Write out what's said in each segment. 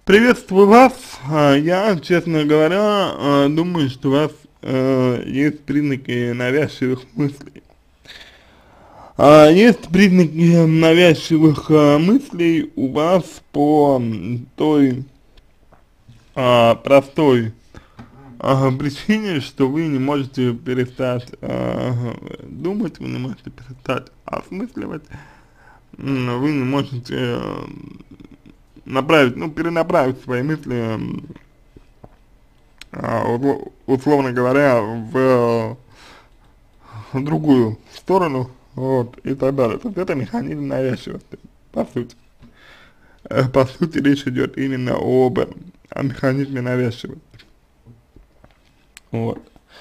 Приветствую вас. Я, честно говоря, думаю, что у вас есть признаки навязчивых мыслей. Есть признаки навязчивых мыслей у вас по той простой причине, что вы не можете перестать думать, вы не можете перестать осмысливать, вы не можете направить, ну, перенаправить свои мысли, условно говоря, в другую сторону, вот, и так далее. То есть это механизм навязчивости, по сути. По сути, речь идет именно о механизме навязчивости. Вот.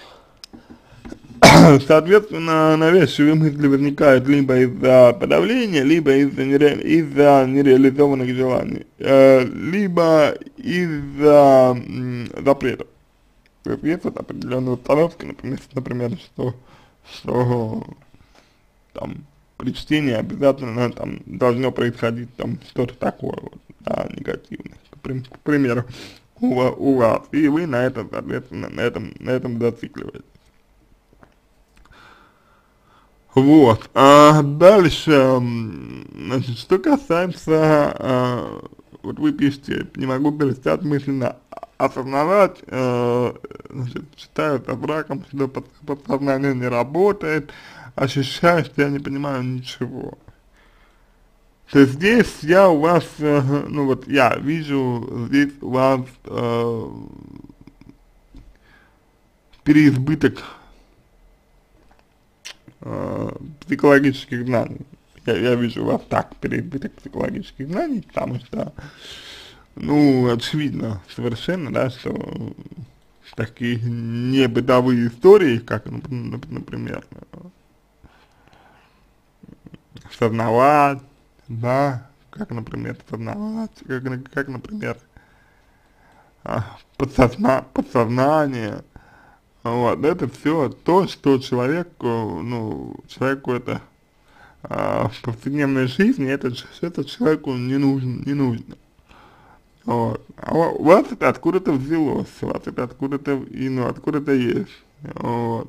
Соответственно, навязчивые мысли возникают либо из-за подавления, либо из-за нереализованных желаний, либо из-за запретов. То есть есть вот определенные установки, например, что там при чтении обязательно там должно происходить там что-то такое, вот, да, негативное, к примеру, у вас, и вы на это, соответственно, на этом зацикливаетесь. Вот, а дальше, значит, что касается, вот вы пишете, не могу перестать мысленно осознавать, значит, считаю это браком, что подсознание не работает, ощущаю, что я не понимаю ничего. То есть здесь я у вас, ну вот я вижу здесь у вас переизбыток психологических знаний. Я вижу у вас так переизбыток психологических знаний, потому что, ну, очевидно совершенно, да, что такие небытовые истории, как, например, сознавать, да, как, например, сознавать, как например, подсознание, вот, это все то, что человеку это в повседневной жизни, это человеку не нужно. Вот. А у вас это откуда-то взялось, у вас это откуда-то, ну, откуда-то есть. Вот.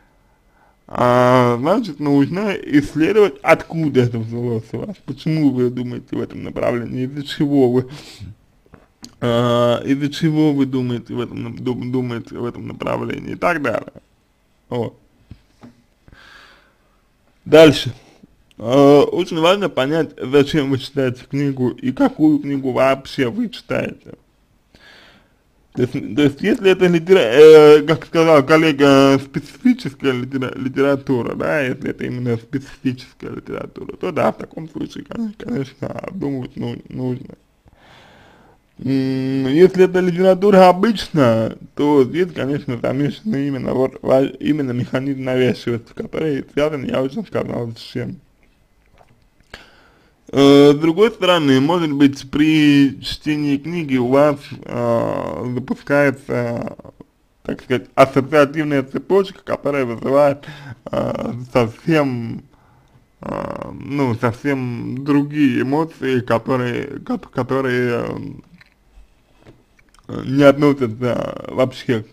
Значит, нужно исследовать, откуда это взялось у вас, почему вы думаете в этом направлении, из-за чего вы думаете думаете в этом направлении и так далее. Вот. Дальше. Очень важно понять, зачем вы читаете книгу и какую книгу вообще вы читаете. То есть если это, как сказал коллега, специфическая литература, да, если это именно специфическая литература, то да, в таком случае, конечно, обдумывать нужно. Если это литература обычная, то здесь, конечно, замешан именно механизм навязчивости, который связан, я уже сказал, с чем. С другой стороны, может быть, при чтении книги у вас запускается, так сказать, ассоциативная цепочка, которая вызывает совсем другие эмоции, которые не относятся вообще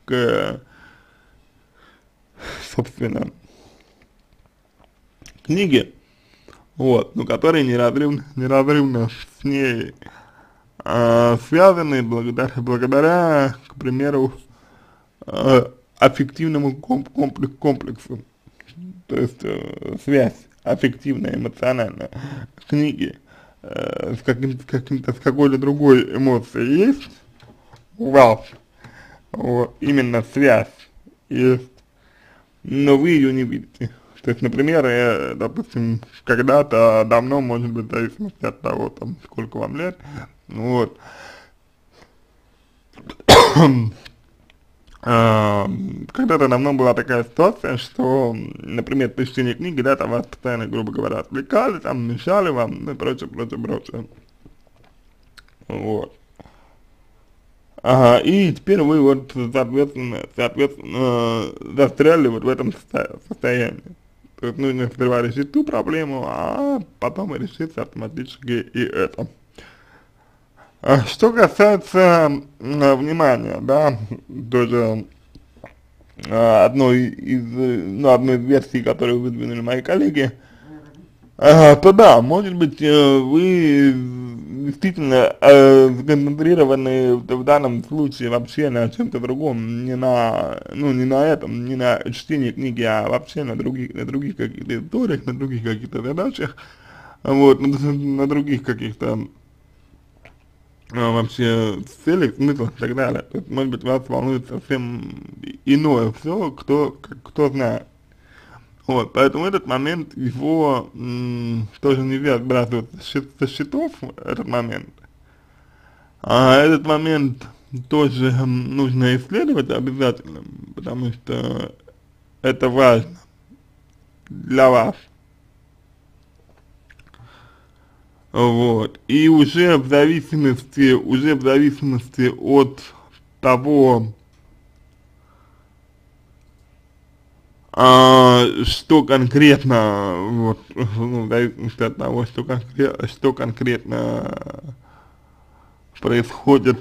собственно, книге, вот, но которые неразрывно с ней связаны благодаря, к примеру, аффективному комплексу, то есть связь аффективная, эмоциональная книги с какой-то другой эмоцией есть у вас, вот, именно связь есть, но вы ее не видите. То есть, например, допустим, когда-то давно, может быть, в зависимости от того, там, сколько вам лет, вот, когда-то давно была такая ситуация, что, например, при чтении книги, да, там вас постоянно, грубо говоря, отвлекали, там, мешали вам, ну и прочее, прочее, прочее, вот. Ага, и теперь вы вот, соответственно, застряли вот в этом состоянии. То есть нужно сперва решить ту проблему, а потом решится автоматически и это. Что касается внимания, да, тоже одной из версий, которую выдвинули мои коллеги, то да, может быть, вы действительно сконцентрированы в данном случае вообще на чем-то другом, не на, ну, не на этом, не на чтении книги, а вообще на других каких-то историях, на других каких-то задачах, вот, на других каких-то вообще целях, смыслах и так далее. То есть, может быть, вас волнует совсем иное все, кто знает. Вот, поэтому этот момент его тоже нельзя сбрасывать со счетов, этот момент. А этот момент тоже нужно исследовать обязательно, потому что это важно для вас. Вот. И уже в зависимости от того, что конкретно, вот, ну, в зависимости от того, что конкретно происходит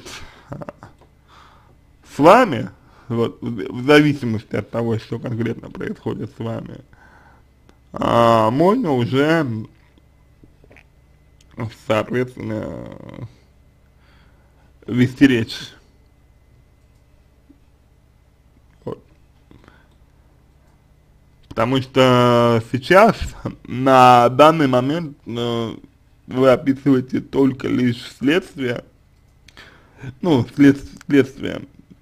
с вами, вот, в зависимости от того, что конкретно происходит с вами, можно уже, соответственно, вести речь. Вот. Потому что сейчас, на данный момент, вы описываете только лишь следствие, ну, следствие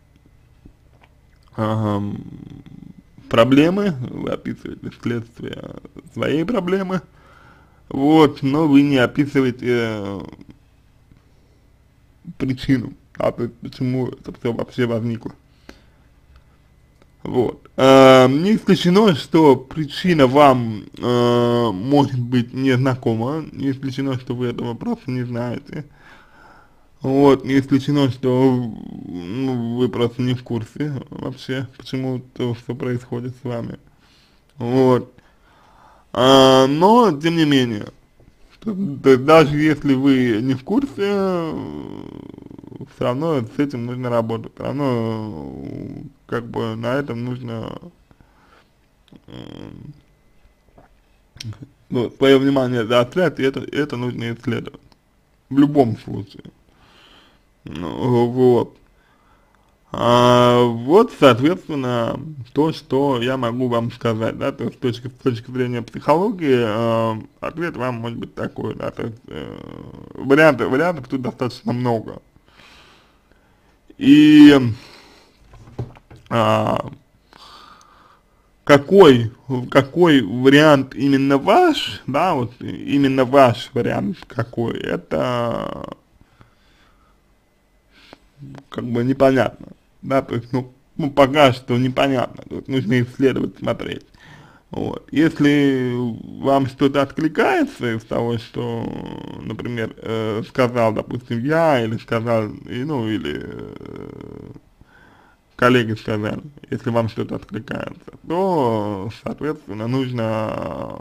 ам, проблемы, вы описываете следствие своей проблемы, вот, но вы не описываете причину, то есть почему это все вообще возникло. Вот. Не исключено, что причина вам может быть незнакома, не исключено, что вы этого просто не знаете. Вот, не исключено, что ну, вы просто не в курсе вообще, почему то, что происходит с вами. Вот. Но, тем не менее, то есть даже если вы не в курсе, все равно с этим нужно работать, все равно как бы на этом нужно ну, свое внимание заострять, и это нужно исследовать. В любом случае. Ну, вот. Вот, соответственно, то, что я могу вам сказать, да, то есть с точки зрения психологии, ответ вам может быть такой, да, то есть вариантов тут достаточно много. И а, какой вариант именно ваш, да, вот именно ваш вариант какой, это как бы непонятно, да, то есть, ну пока что непонятно, то есть нужно исследовать, смотреть. Вот. Если вам что-то откликается из того, что, например, сказал, допустим, я, или сказал, ну, или коллеги сказали, если вам что-то откликается, то, соответственно, нужно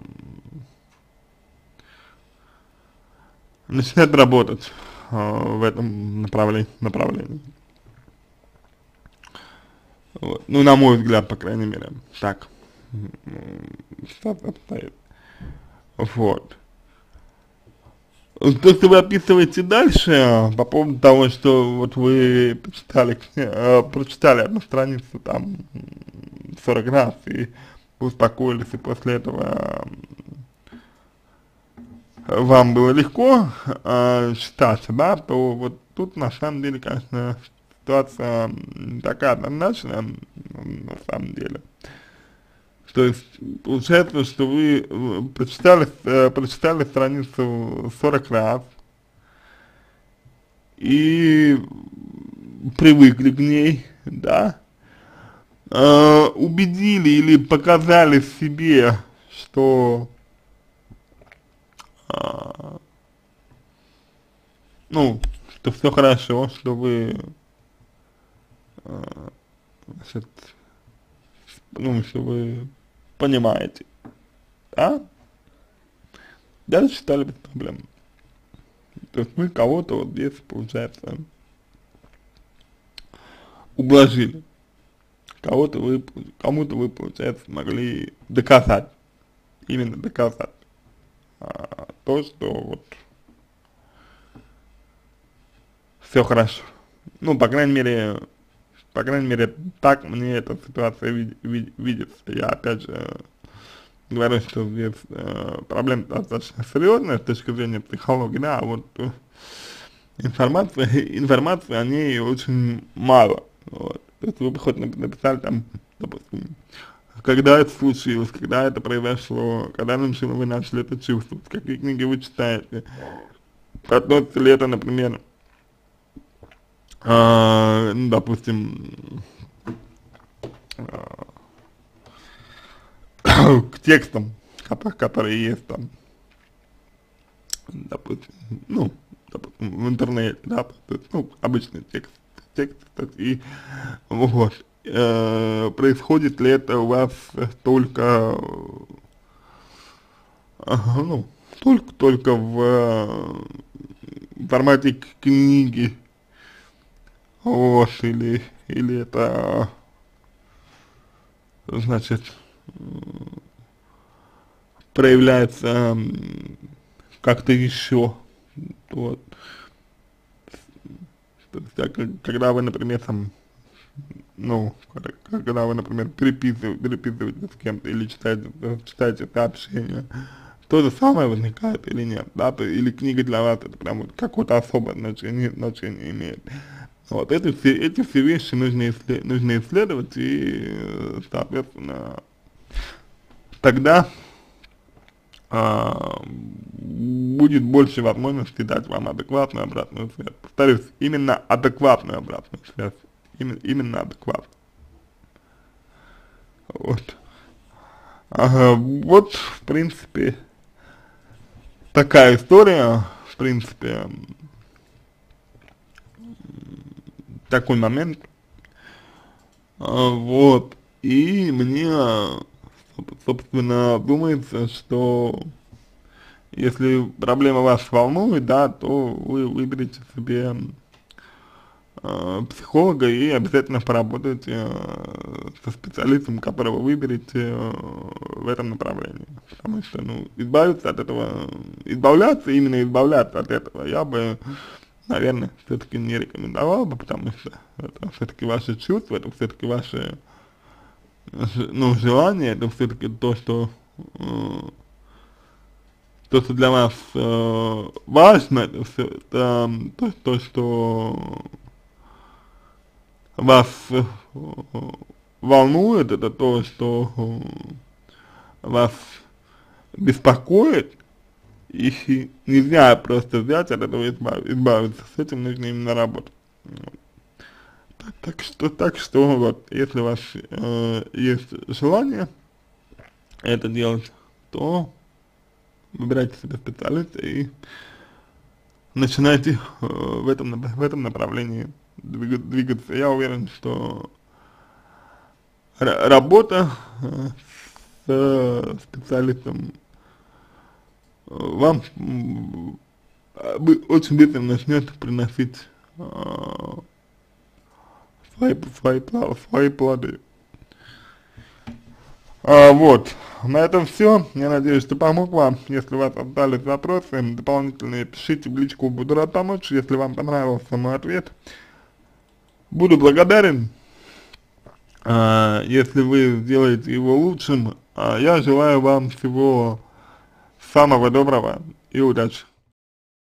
начинать работать в этом направлении. Вот. Ну, на мой взгляд, по крайней мере, так обстоит. Вот. То, что вы описываете дальше, по поводу того, что вот вы прочитали одну страницу там 40 раз и успокоились, и после этого вам было легко считаться, да, то вот тут на самом деле, конечно, ситуация такая однозначная, на самом деле. То есть получается, что вы прочитали страницу 40 раз и привыкли к ней, да, убедили или показали себе, что, а, ну, что все хорошо, что вы, значит, ну, что вы понимаете, да, дальше читали без проблем. То есть вы кого-то вот здесь, получается, ублажили. Кому-то вы, получается, могли доказать, именно доказать, то, что вот все хорошо. Ну, по крайней мере, так мне эта ситуация видится. Я опять же говорю, что здесь проблема достаточно серьезная с точки зрения психологии, да, а вот информации о ней очень мало. Вот. То есть вы бы хоть написали там, допустим, когда это случилось, когда это произошло, когда вы начали это чувствовать, какие книги вы читаете, относится ли это, например, ну, допустим, к текстам, которые есть там, допустим, ну, допустим, в интернете, да, то есть, ну, обычный текст, и вот, происходит ли это у вас только, ну, только в формате книги, вот, или это, значит, проявляется как-то еще, вот. То есть, когда вы, например, там, ну, когда вы, например, переписываетесь с кем-то или читаете сообщения, то же самое возникает или нет, да, или книга для вас это прям вот какое-то особое значение имеет. Вот, эти все вещи нужно исследовать и, соответственно, тогда будет больше возможности дать вам адекватную обратную связь. Повторюсь, именно адекватную обратную связь. Именно адекватную. Вот. Вот, в принципе, такая история, в принципе, такой момент. Вот. И мне, собственно, думается, что если проблема вас волнует, да, то вы выберете себе психолога и обязательно поработайте со специалистом, которого выберете в этом направлении. Потому что, ну, именно избавляться от этого я бы, наверное, все-таки не рекомендовал бы, потому что это все-таки ваши чувства, это все-таки ваши, ну, желания, это все-таки то, что для вас важно, это все, это то, что вас волнует, это то, что вас беспокоит, и нельзя просто взять от этого избавиться, с этим нужно именно работать. Так что вот, если у вас есть желание это делать, то выбирайте себе специалиста и начинайте в этом направлении двигаться. Я уверен, что работа с специалистом вам очень быстро начнет приносить свои плоды. Вот, на этом все. Я надеюсь, что помог вам. Если у вас остались вопросы дополнительные, пишите в личку, буду рад помочь. Если вам понравился мой ответ, буду благодарен. Если вы сделаете его лучшим, я желаю вам всего самого доброго и удачи.